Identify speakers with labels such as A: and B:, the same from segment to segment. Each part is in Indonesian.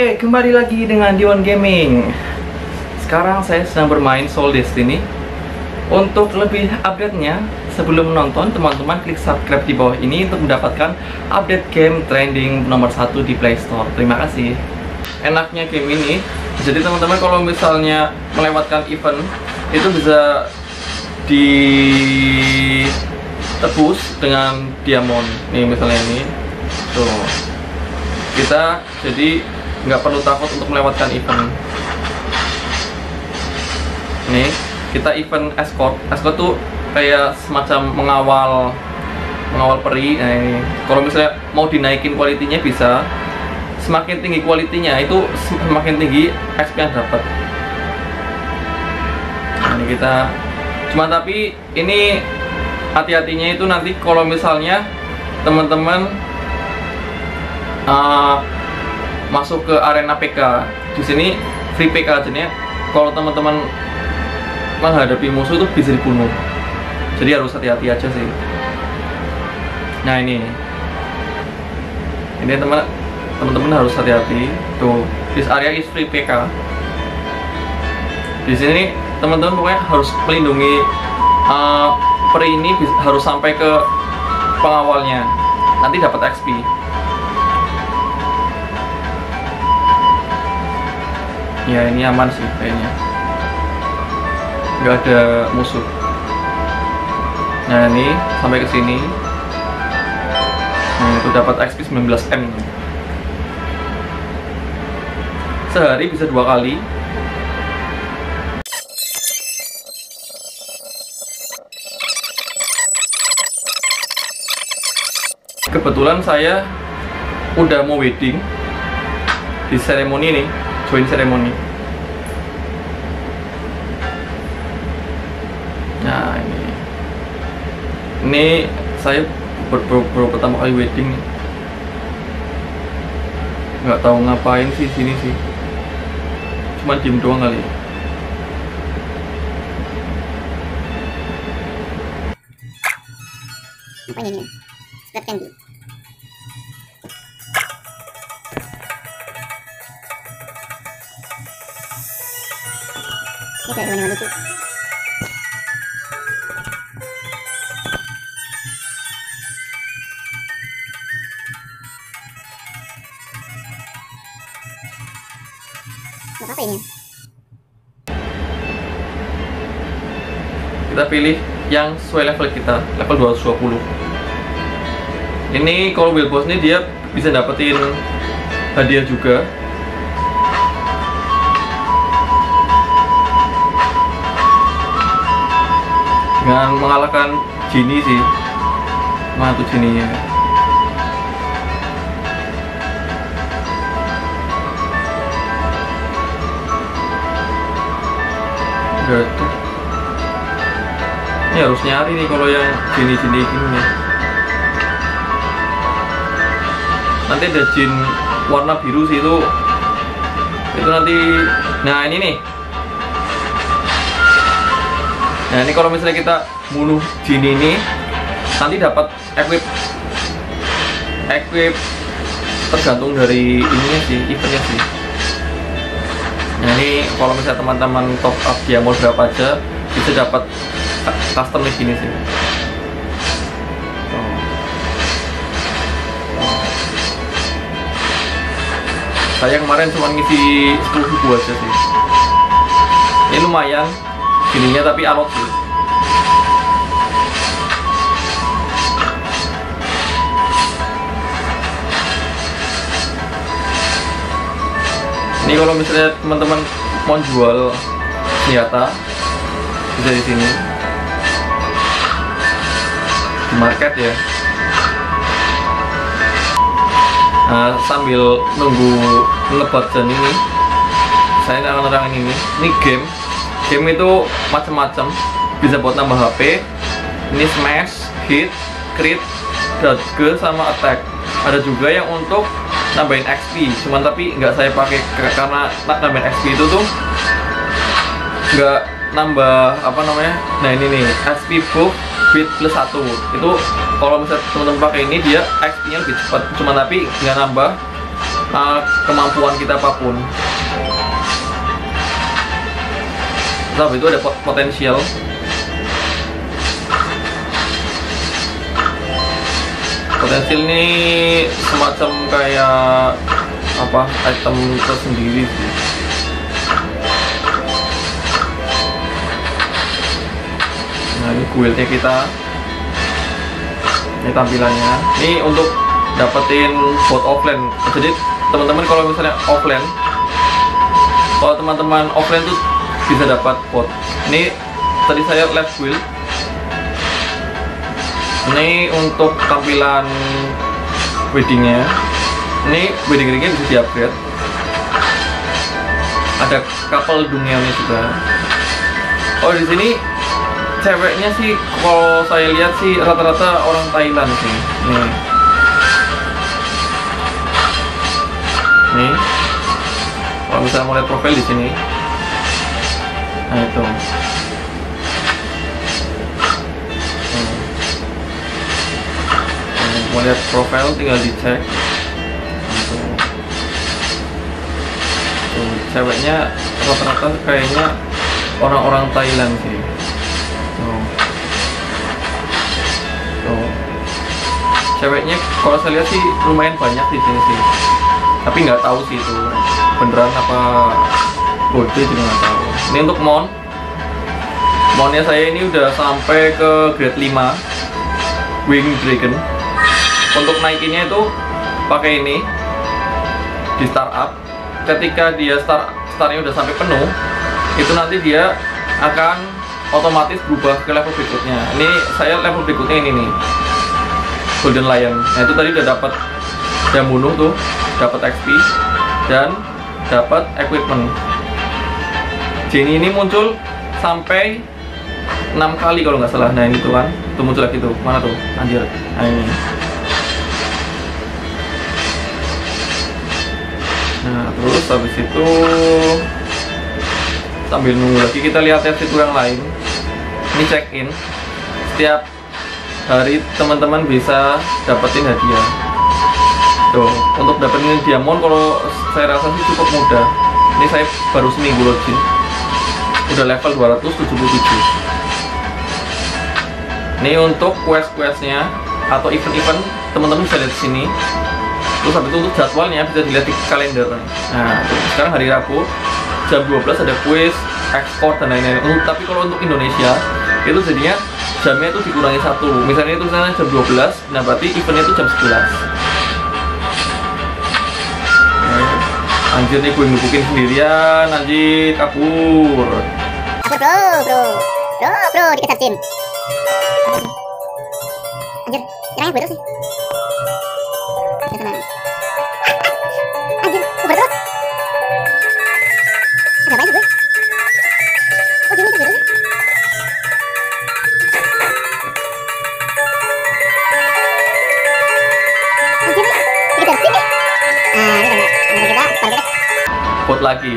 A: Oke, kembali lagi dengan Diwan Gaming. Sekarang saya sedang bermain Soul Destiny. Untuk lebih update-nya, sebelum menonton, teman-teman klik subscribe di bawah ini untuk mendapatkan update game trending nomor 1 di Play Store. Terima kasih. Enaknya game ini, jadi teman-teman kalau misalnya melewatkan event, itu bisa ditebus dengan diamond. Nih misalnya ini, tuh. Kita jadi nggak perlu takut untuk melewatkan event. Nih, kita event escort. Escort tuh kayak semacam mengawal peri. Nah, ini. Kalau misalnya mau dinaikin kualitinya bisa. Semakin tinggi kualitinya itu semakin tinggi XP yang dapat. Nah, ini kita tapi ini hati-hatinya itu nanti kalau misalnya teman-teman masuk ke arena PK. Di sini free PK aja nih. Kalau teman-teman menghadapi musuh itu bisa dibunuh. Jadi harus hati-hati aja sih. Nah, ini teman-teman harus hati-hati. Tuh, this area is free PK. Di sini teman-teman pokoknya harus melindungi peri ini, harus sampai ke pengawalnya. Nanti dapat XP. Ya, ini aman sih kayaknya. Nggak ada musuh. Nah, ini sampai ke sini. Nah, itu dapat XP 19M. Sehari bisa 2 kali. Kebetulan saya udah mau wedding di seremoni nih, join seremoni. Nah, ini saya baru pertama kali wedding. Nggak tahu ngapain sih sini sih. Cuma diem doang kali.
B: Apa ini? Splat candy. Ini kayak teman-teman lucu. Apa ini?
A: Kita pilih yang sesuai level kita, level 220. Ini kalau build boss ini dia bisa dapetin hadiah juga. Dengan mengalahkan Genie sih. Mantu Genie-nya. Gitu. Ini harus nyari nih kalau yang Genie-Genie gini nih. Nanti ada jin warna biru sih itu nanti. Nah, ini nih. Nah, ini kalau misalnya kita bunuh jin ini nanti dapat equip tergantung dari ininya sih, eventnya sih. Nah, ini kalau misalnya teman-teman top up dia mau berapa aja bisa dapat custom nih gini sih. Saya kemarin cuma ngisi 10.000 aja sih. Ini lumayan gininya, tapi alot sih. Ini kalau misalnya teman-teman mau jual senjata bisa di sini di market ya. Nah, sambil nunggu ngebacan ini, saya akan nerangin ini game itu macam-macam, bisa buat nambah HP. Ini smash, hit, crit, dodge, sama attack. Ada juga yang untuk nambahin XP, cuman tapi nggak saya pakai karena nambahin XP itu tuh nggak nambah apa namanya. Nah, ini nih XP buff with plus 1 itu kalau misalnya teman-teman pakai ini dia XP nya lebih cepat, cuman tapi nggak nambah kemampuan kita apapun. Tapi itu ada potensial. Potensial ini semacam kayak apa, item tersendiri sih. Nah, ini guildnya kita. Ini tampilannya. Ini untuk dapetin bot offline. Jadi teman-teman kalau misalnya offline, kalau teman-teman offline tuh bisa dapat bot. Ini tadi saya left guild. Ini untuk tampilan weddingnya. Ini wedding ringnya bisa di-upgrade. Ada couple dunianya juga. Oh, di sini ceweknya sih kalau saya lihat sih rata-rata orang Thailand sih. Nih, kalau misalnya mau lihat profil di sini, nah itu. Mau lihat profil tinggal dicek. Tuh, ceweknya rata-rata kayaknya orang-orang Thailand sih. Tuh. Ceweknya kalau saya lihat sih lumayan banyak di sini sih. Tapi nggak tahu sih itu beneran apa bode, juga nggak tahu. Ini untuk monnya saya ini udah sampai ke grade 5 Wing Dragon. Untuk naikinnya itu pakai ini di startup. Ketika dia startnya udah sampai penuh, itu nanti dia akan otomatis berubah ke level berikutnya. Ini saya level berikutnya ini nih, Golden Lion. Nah itu tadi udah dapat yang bunuh tuh, dapat XP dan dapat equipment. Genie ini muncul sampai 6 kali kalau nggak salah. Nah ini tuh kan, tuh muncul lagi tuh, mana tuh, anjir. Nah ini. Nah terus habis itu sambil nunggu lagi kita lihat ya fitur yang lain. Ini check in, setiap hari teman-teman bisa dapetin hadiah. Tuh, untuk dapetin diamond kalau saya rasa sih cukup mudah. Ini saya baru seminggu login, udah level 277. Ini untuk quest-questnya atau event-event teman-teman bisa lihat di sini. Terus habis itu untuk jadwalnya bisa dilihat di kalender. Nah, sekarang hari Rabu jam 12 ada quiz, ekspor dan lain-lain. Tapi kalau untuk Indonesia itu jadinya jamnya itu dikurangi 1. Misalnya itu misalnya jam 12, nah berarti eventnya itu jam 11. Anjir nih gue ngebukin sendirian, anjir kabur.
B: Bro, dikejar Jin. Anjir, nyerangnya gue terus sih. Anjir, gue terus. Ada apa gue? Oh, Jin itu gitu sih. Anjir nih, dikejar Jin nih. Nah, ini kita
A: Bot lagi.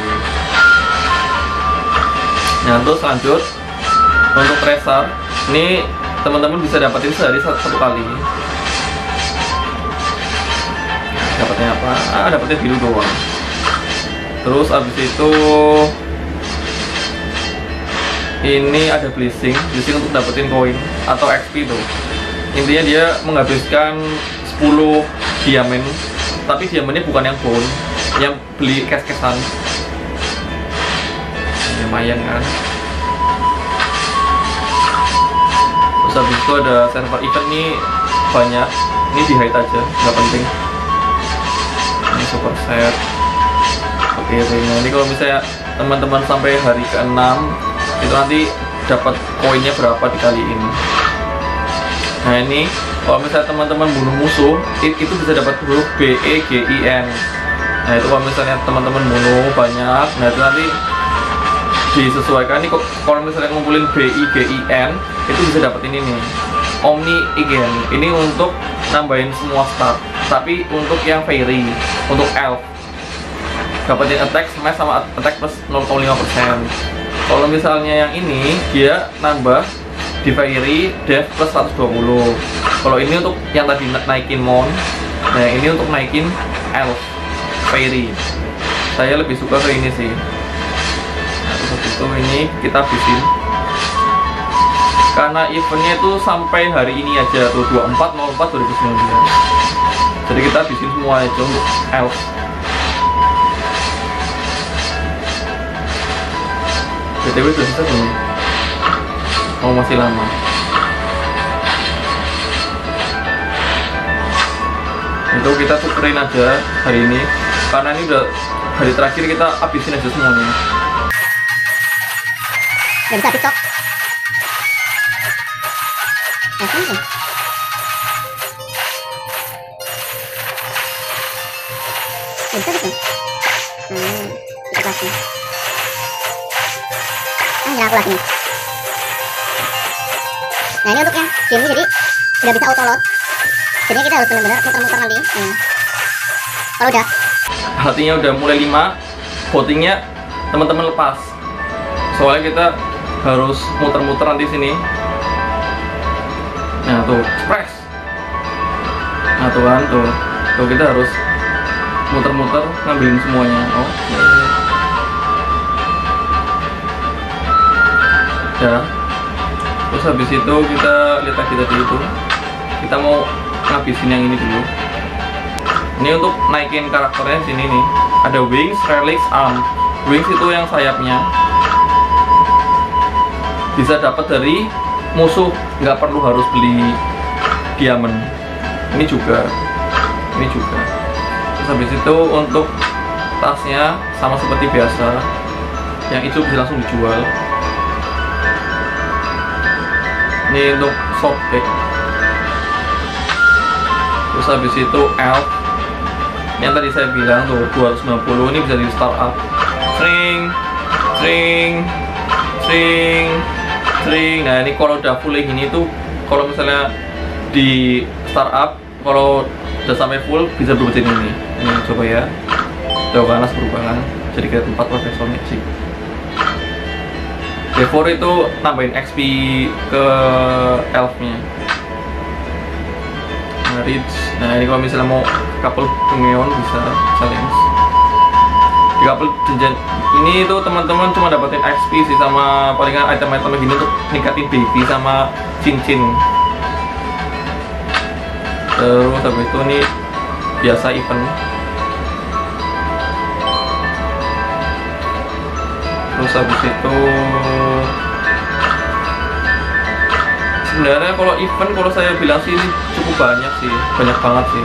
A: Nah terus lanjut untuk tracer. Ini teman-teman bisa dapetin sehari satu kali. Dapatnya apa? Dapatnya biru doang. Terus abis itu ini ada blessing untuk dapetin koin atau XP tuh. Intinya dia menghabiskan 10 diamond, tapi diamondnya bukan yang bone, yang beli cash-cashan. Lumayan kan. Terus habis itu ada server event nih banyak. Ini di hide aja, nggak penting. Ini super set. Oke, ini kalau misalnya teman-teman sampai hari ke-6 itu nanti dapat koinnya berapa dikaliin. Nah ini kalau misalnya teman-teman bunuh musuh itu bisa dapat huruf BEGIN. Nah itu kalau misalnya teman-teman bunuh banyak, nah itu nanti disesuaikan nih. Kalau misalnya ngumpulin BIGIN itu bisa dapat ini nih, Omni Igen. Ini untuk nambahin semua stat, tapi untuk yang fairy, untuk elf dapetin attack, smash sama attack plus 0,5%. Kalau misalnya yang ini dia nambah di fairy death plus 120. Kalau ini untuk yang tadi naikin mon, nah ini untuk naikin elf. Fairy. Saya lebih suka ke ini sih. Nah, terus itu ini kita habisin. Karena eventnya itu sampai hari ini aja tuh 24/04/2019. Jadi kita habisin semua aja untuk elf. BTW udah bisa belum? Oh masih lama. Itu kita tukerin aja hari ini karena ini udah hari terakhir, kita habisin aja semuanya.
B: Gak bisa habis cok. Gak bisa gitu. Kita lagi. Jangan aku lagi. Nah ini untuk yang game jadi udah bisa auto load. Jadi kita harus benar-benar muter-muter nanti. Kalau udah.
A: Artinya udah mulai 5, votingnya teman-teman lepas. Soalnya kita harus muter-muter nanti sini. Nah tuh, press. Nah tuh kan, tuh kita harus muter-muter ngambilin semuanya. Oke. Ya. Terus habis itu kita lihat lagi tadi itu. Kita mau ngabisin yang ini dulu. Ini untuk naikin karakternya sini nih. Ada wings, relics, arm. Wings itu yang sayapnya. Bisa dapat dari musuh, nggak perlu harus beli diamond. Ini juga. Terus habis itu untuk tasnya sama seperti biasa. Yang itu bisa langsung dijual. Ini untuk shop bag. Terus habis itu elf. Yang tadi saya bilang tuh 290 ini bisa di startup. String. Nah ini kalau udah full gini tuh, kalau misalnya di startup, kalau udah sampai full bisa berubah jadi ini. Ini coba ya. Tuh panas berubah kan. Jadi kayak tempat profesor magic. D4 itu nambahin XP ke elfnya. Nah ini kalau misalnya mau couple pengeon bisa challenge. Di couple jenjang ini tuh teman-teman cuma dapetin XP sih, sama palingan item-item gini untuk ningkatin baby sama cincin. Terus habis itu nih biasa event. Terus habis itu sebenarnya kalau event, kalau saya bilang sih ini cukup banyak sih, banyak banget sih.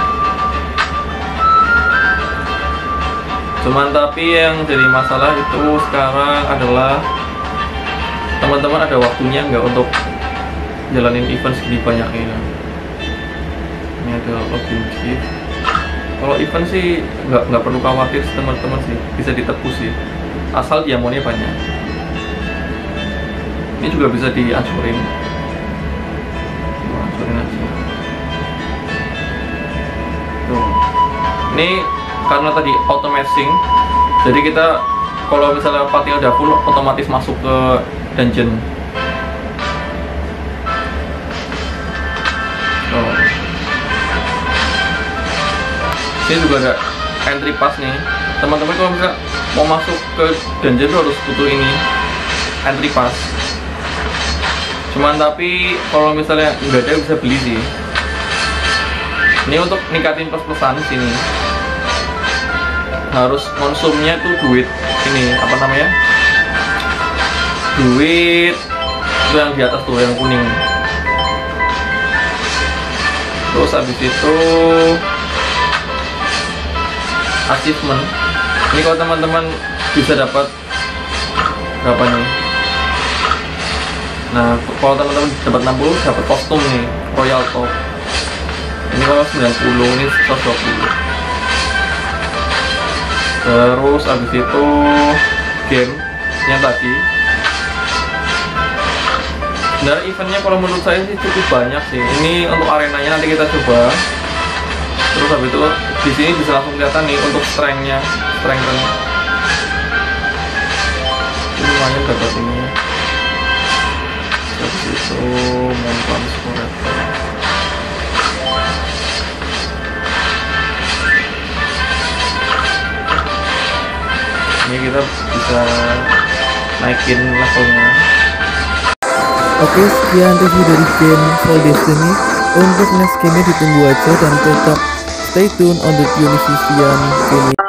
A: Cuman tapi yang jadi masalah itu sekarang adalah teman-teman ada waktunya nggak untuk jalanin event segini banyaknya. Ini ada login gift. Kalau event sih nggak perlu khawatir teman-teman sih, bisa ditebus sih, asal diamonnya banyak. Ini juga bisa dihancurin. Aja. Tuh. Ini karena tadi auto matching, jadi kita kalau misalnya partinya udah full otomatis masuk ke dungeon. Tuh. Ini juga ada entry pass nih, teman-teman. Kalau misalnya mau masuk ke dungeon tuh harus butuh ini entry pass. Cuman tapi kalau misalnya nggak ada bisa beli sih. Ini untuk ningkatin plus-plusan sini. Harus konsumnya tuh duit ini apa namanya? Duit itu yang di atas tuh yang kuning. Terus habis itu achievement. Ini kalau teman-teman bisa dapat berapa nih? Nah, kalau teman-teman dapat 60, dapat kostum nih, Royal Top. Ini kalau 90, ini 120. Terus abis itu game yang tadi. Sebenarnya eventnya kalau menurut saya sih cukup banyak sih. Ini untuk arenanya nanti kita coba. Terus habis itu di sini bisa langsung kelihatan nih untuk strength-nya. Ini lumayan dapat ini. Habis itu mempan score. ini kita bisa naikin levelnya.
C: Oke, sekian review dari game Fall Destiny. Untuk next game ditunggu aja dan tetap stay tune on the Tunisian game.